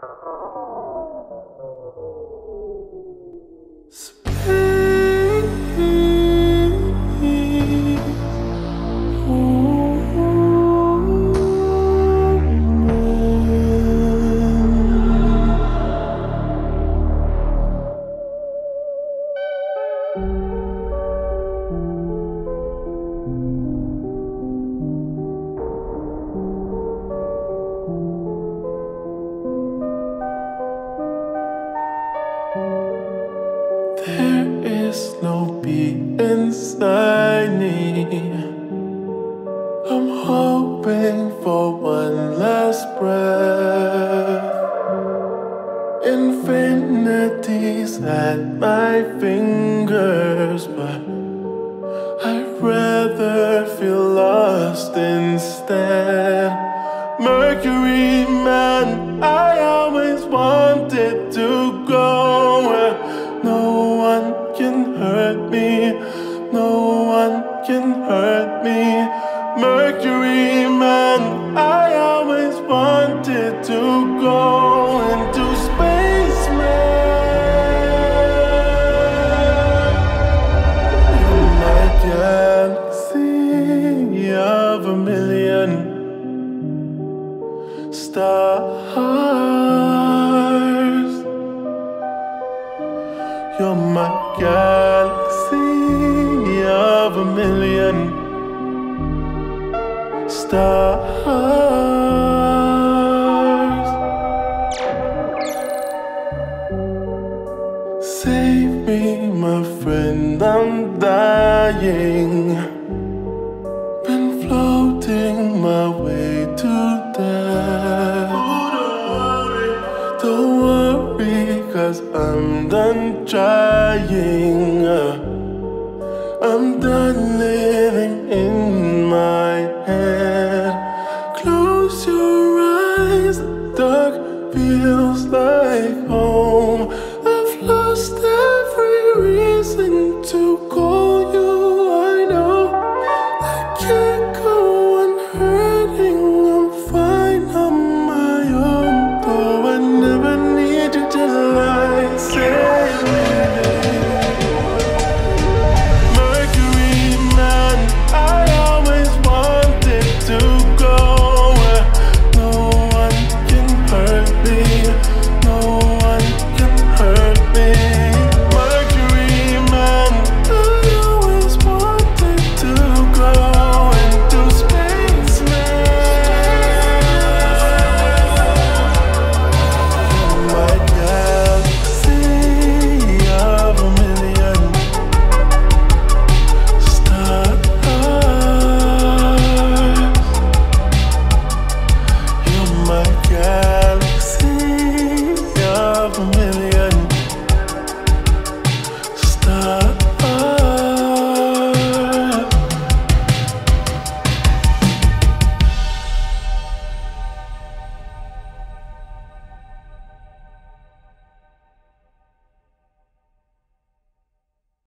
There is no beat inside me. I'm hoping for one last breath. Infinity's at my fingers, but I'd rather feel lost instead. Mercury Man, I always wanted to go where no one can hurt me, no one can hurt me. Mercury Man, I always wanted to go into space, man. You're my galaxy of a million stars. You're my galaxy of a million stars. Save me, my friend, I'm dying. Been floating my way to death. Don't worry, 'cause I'm done trying. I'm done living in my head. Close your eyes, the dark feels like home.